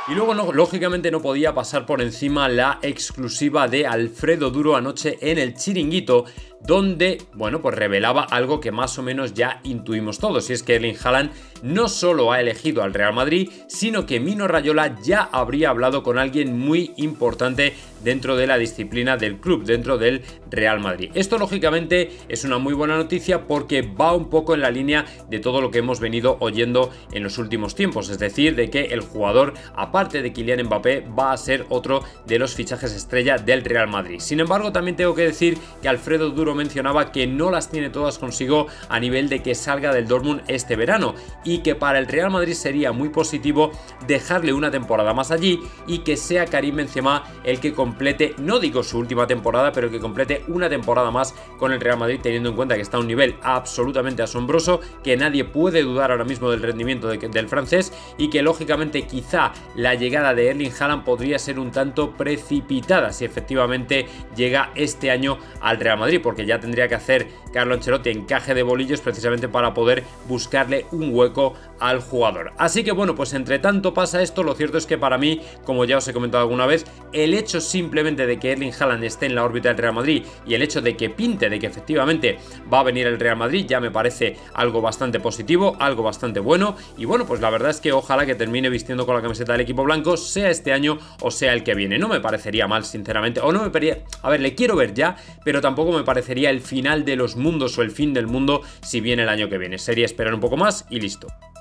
Y luego, lógicamente, no podía pasar por encima la exclusiva de Alfredo Duro anoche en el Chiringuito, donde, bueno, pues revelaba algo que más o menos ya intuimos todos, y es que Erling Haaland no solo ha elegido al Real Madrid, sino que Mino Raiola ya habría hablado con alguien muy importante dentro de la disciplina del club, dentro del Real Madrid. Esto, lógicamente, es una muy buena noticia porque va un poco en la línea de todo lo que hemos venido oyendo en los últimos tiempos, es decir, de que el jugador, aparte de Kylian Mbappé, va a ser otro de los fichajes estrella del Real Madrid. Sin embargo, también tengo que decir que Alfredo Duro mencionaba que no las tiene todas consigo a nivel de que salga del Dortmund este verano, y que para el Real Madrid sería muy positivo dejarle una temporada más allí y que sea Karim Benzema el que complete, no digo su última temporada, pero el que complete una temporada más con el Real Madrid, teniendo en cuenta que está a un nivel absolutamente asombroso, que nadie puede dudar ahora mismo del rendimiento del francés, y que lógicamente quizá la llegada de Erling Haaland podría ser un tanto precipitada si efectivamente llega este año al Real Madrid, porque ya tendría que hacer Carlo Ancelotti encaje de bolillos precisamente para poder buscarle un hueco al jugador. Así que bueno, pues entre tanto pasa esto, lo cierto es que para mí, como ya os he comentado alguna vez, el hecho simplemente de que Erling Haaland esté en la órbita del Real Madrid y el hecho de que pinte de que efectivamente va a venir el Real Madrid ya me parece algo bastante positivo, algo bastante bueno, y bueno, pues la verdad es que ojalá que termine vistiendo con la camiseta del equipo blanco, sea este año o sea el que viene. No me parecería mal, sinceramente, o no me parecería, a ver, le quiero ver ya, pero tampoco me parecería el final de los mundos o el fin del mundo si viene el año que viene. Sería esperar un poco más y listo.